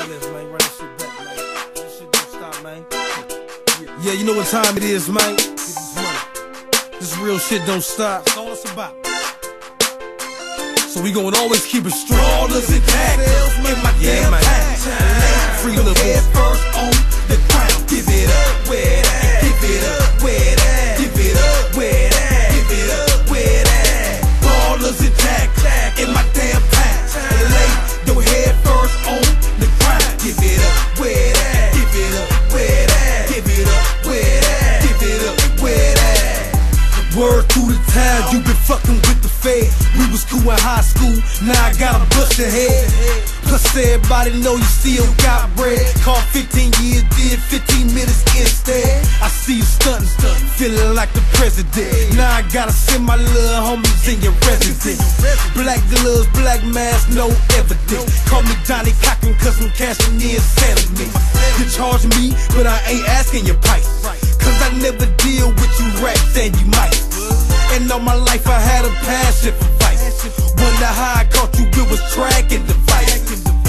playlist, man. Run this shit back, man. This shit don't stop, man. Yeah, you know what time it is, man. Get this money. This real shit don't stop. That's all it's about. So we gon' always keep it strong. Ballers and tackles in my damn pack. Free Your little head first on the ground. Give it up, where that? Give it up, where that? Give it up, where that? Give it up, where that? Ballers and tackles in my damn pack. Lay your head first on the ground. Give it up, where that? Give it up, where that? Give it up, where that? Give it up, where that? Word through the town, you been fucking with the Fed. We was cool in high school, now I gotta bust your head. Plus everybody know you still got bread. Call 15 years, did 15 minutes instead. I see you stunting, feeling like the president. Now I gotta send my little homies in your residence. Black gloves, black mask, no evidence. Call me Johnny Cochran cause I'm cashing in sentiments. You charge me, but I ain't asking your price. Cause I never deal with you rats and you might. And all my life I had a passion for vice. Wonder how I caught you, it was tracking device.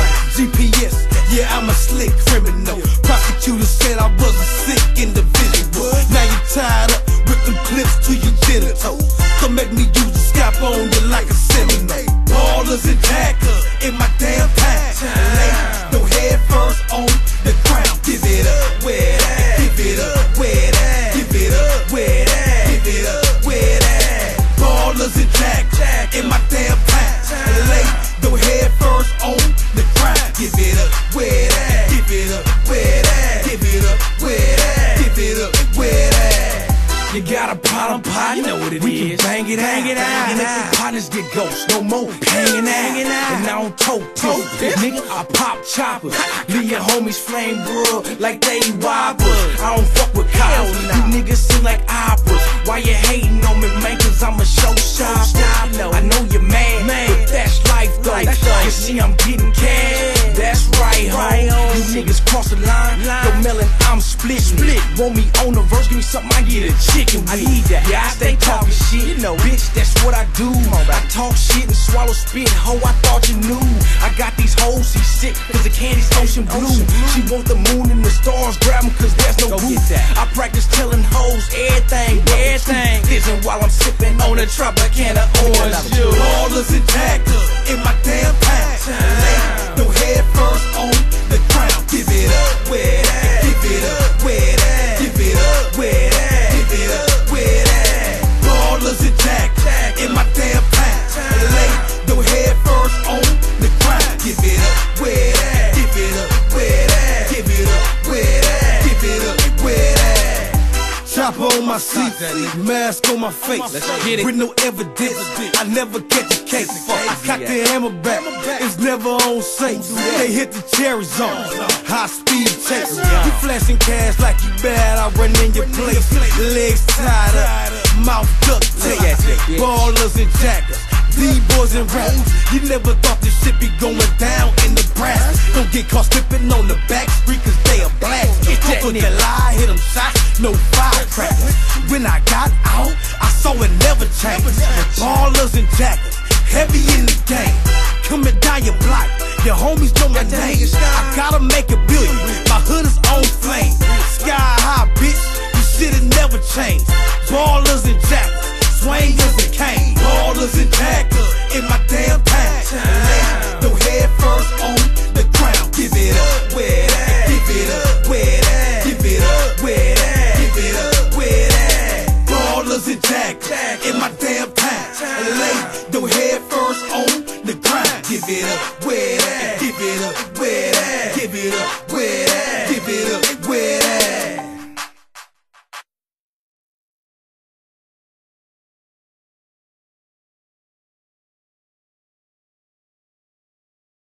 GPS, yeah, I'm a slick criminal. Prosecutor said I was a sick individual. Now you tied up with them clips to your genitals. So make me use the scalp on you like a Seminole. Ballers and tackles in my damn pack. Lay your head first on the ground. Give it up, where that? Give it up, where that? Give it up, where that? Give it up, where that? Ballers and tackles in my damn pack. Lay your head first on the ground. Give it up, where that? Give it up, where that? Give it up, where that? Give it up, where that? You got a problem, partner? You know what it we is. can bang it out. And if the partners get ghosts, no more hanging out. And I don't tote, nigga, I pop choppers. Leave your homies flame bro like they robbers. I don't fuck with cops. You niggas sing like operas. Why you hating on me, man? Cause I'm a showstopper. I know you're mad, but that's life though. You see I'm getting cash. That's right, ho. You niggas cross the line. Yo, melon, I'm split. Want me on the verse? Give me something I get a chicken with. I need that. Yeah, I stay talking shit. You know, bitch, that's what I do. I talk shit and swallow spit. Ho, I thought you knew. I got these hoes, she sick, cause the candy's ocean blue. She want the moon and the stars, grab them cause there's no roof. I practice telling hoes everything. Listen while I'm sipping on a Tropicana orange juice. Ballers and tackles in my damn pack. Lay your head first on the ground. Give it up, where that? Give it up, where that? Give it up, where that? Give it up, where that? Ballers and tackles in my damn pack. Lay your head first on the ground. Give it up, where that? Give it up, where that? Give it up, where that? Give it up, where that? Chopper on my seat, mask on my face. With no evidence, I never catch a case. I cock the hammer back, it's never on safe. They hit the cherries on, high speed chase. You flashing cash like you bad, I run in your place. Legs tied up, mouth duct tape. Ballers and jackers, D-boys and rappers. You never thought this shit be going down in the brass. Don't get caught slipping on the back street cause they a blast. Talk they lie, hit them shots, no firecrackers. When I got out, I saw it never change. Ballers and jackers, heavy in the game. Coming down your block, your homies know my name. I gotta make a billion, my hood is on flame. Sky high, bitch, you shit it never changed. Ballers and jackers, swingers and cane. Ballers and tackles in my damn pack. Lay your head first on the ground. Give it up, where that? Give it up, where that? Give it up, where that? Give it up, where that? Ballers and tackles in my damn pack. Lay your head first on the ground. Give it up, where that? Give it up, where that? Give it up.